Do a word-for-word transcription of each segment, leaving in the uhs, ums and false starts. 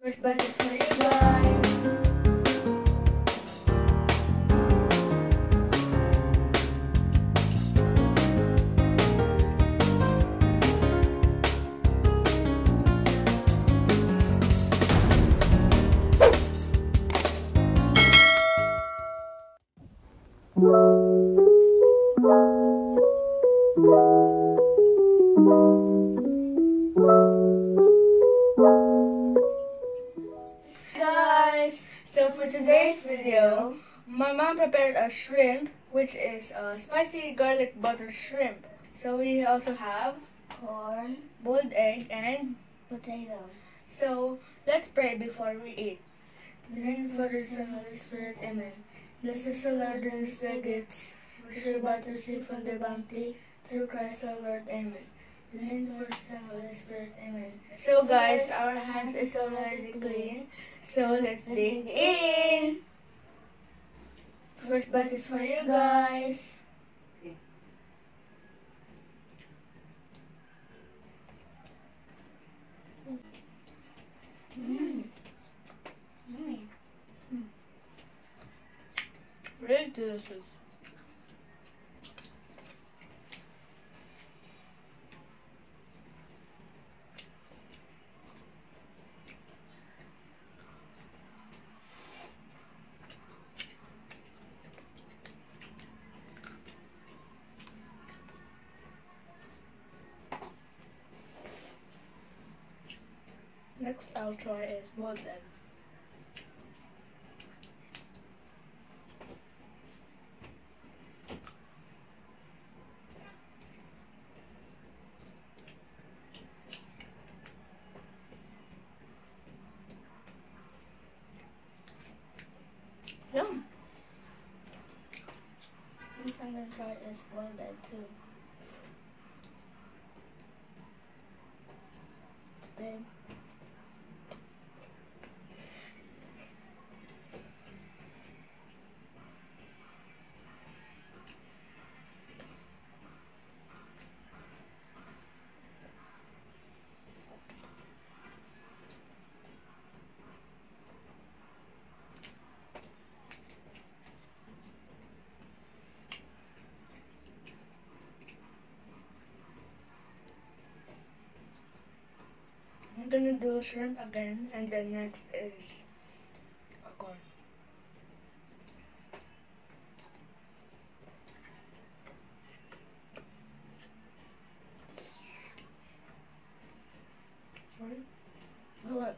But it's for you guys. Guys, so for today's video, my mom prepared a shrimp, which is a spicy garlic butter shrimp. So we also have Corn, boiled egg and potato. so let's pray before we eat. In the name of the Father, Son, and Holy Spirit, Amen. Bless us, O Lord, and the gifts which we are about to receive from the bounty through Christ our Lord, Amen. In the name of the Father, Son, and Holy Spirit, Amen. So guys, our hands is already clean. So let's dig in. First bite is for you guys. Mmm. Yummy. Really delicious. Next I'll try is boiled egg. Yum! Next I'm gonna try is boiled egg too. It's big. I'm gonna do shrimp again, and then next is a corn. Sorry? Oh, what?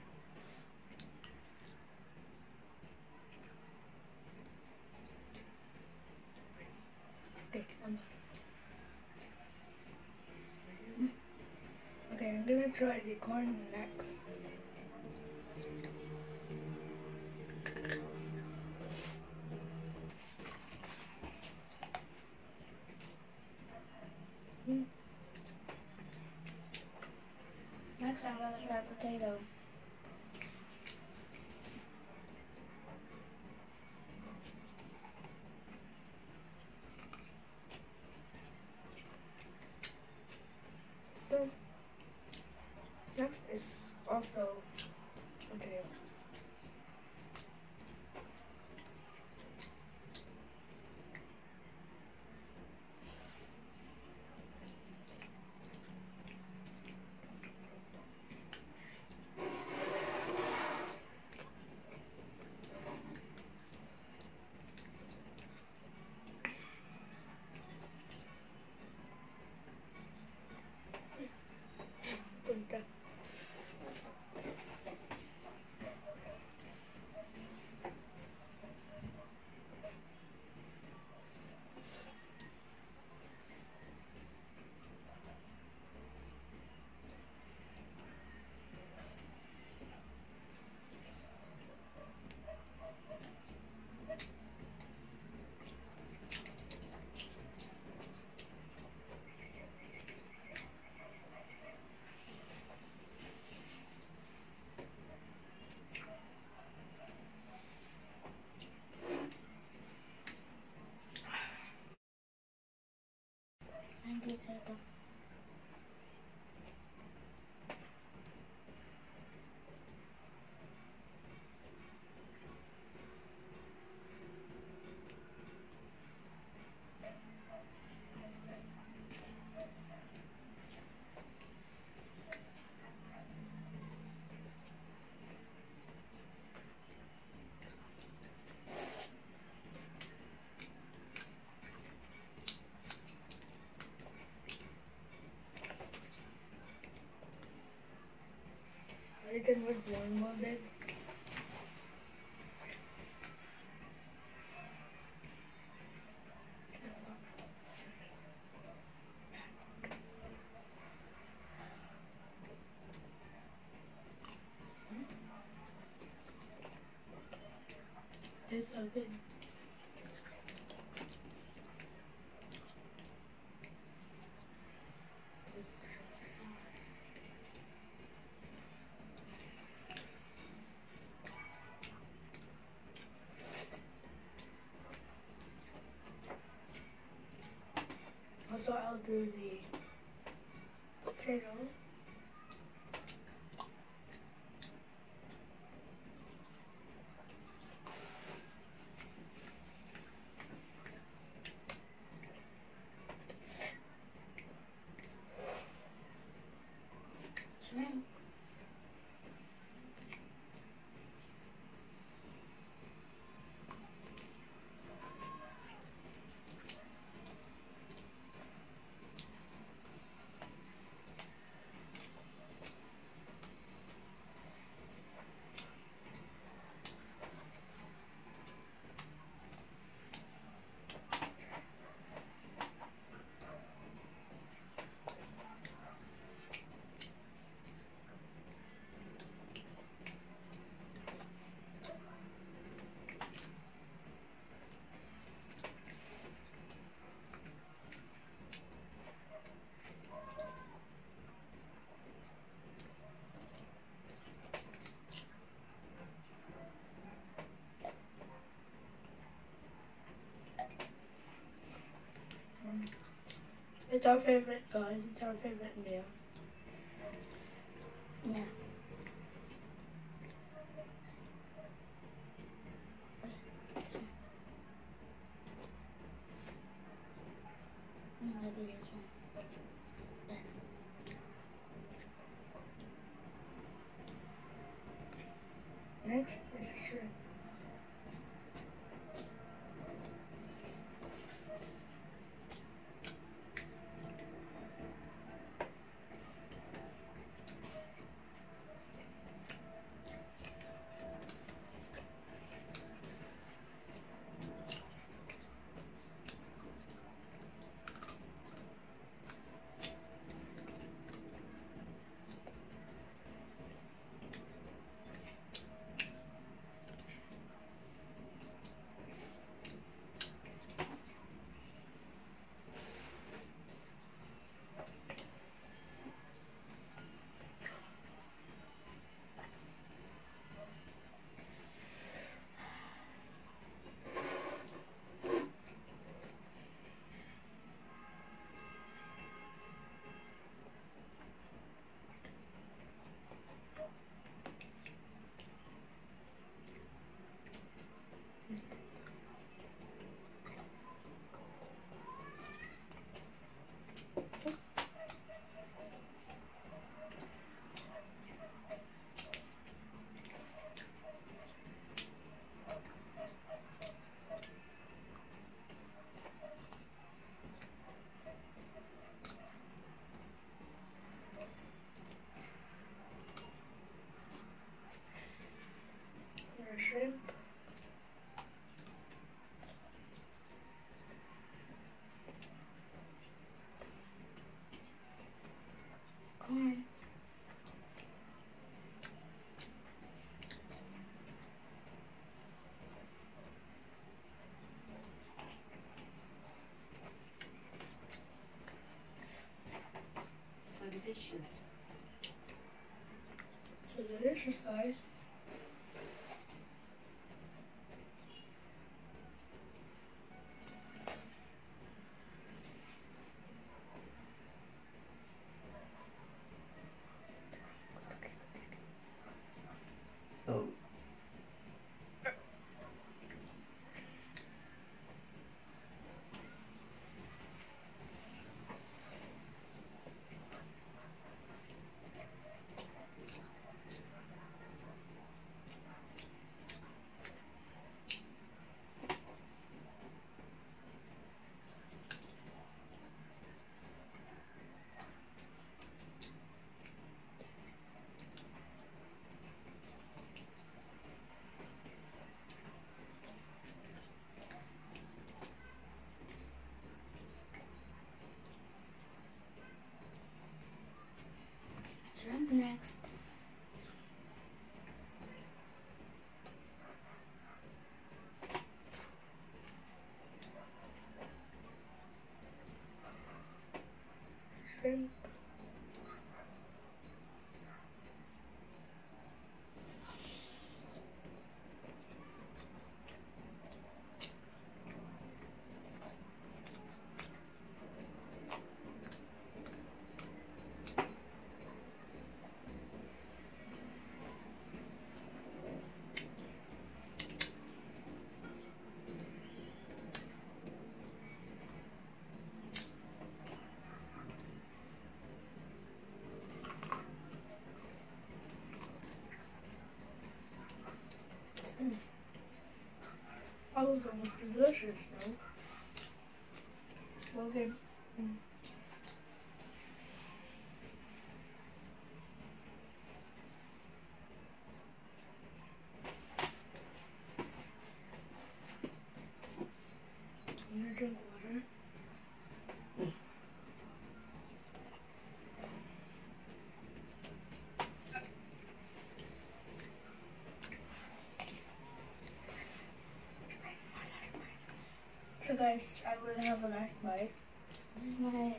Okay, I'm done. Okay, I'm gonna try the corn next. Mm. Next I'm gonna try potato. So, next is also potato. Punta. And potato. written word one molded? It's so good. Also, I'll do the potato. Shrimp. It's our favorite, guys. It's our favorite meal. Yeah. Wait, this one. Mm, maybe this one. There. Next is shrimp. More shrimp. Corn. So delicious. So delicious, guys. Oh. That was almost delicious, though. Okay. Mm. I'm gonna drink water. So guys, I will have a last bite. This is my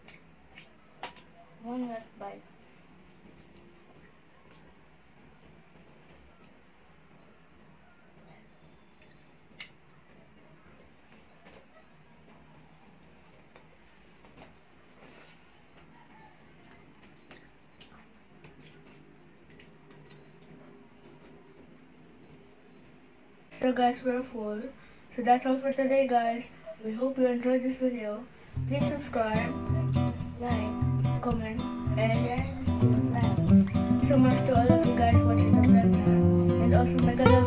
one last bite. So guys, we're full. So that's all for today, guys. We hope you enjoyed this video. Please subscribe, Like, comment, and share this to your friends. so much to all of you guys watching the premiere. And also make a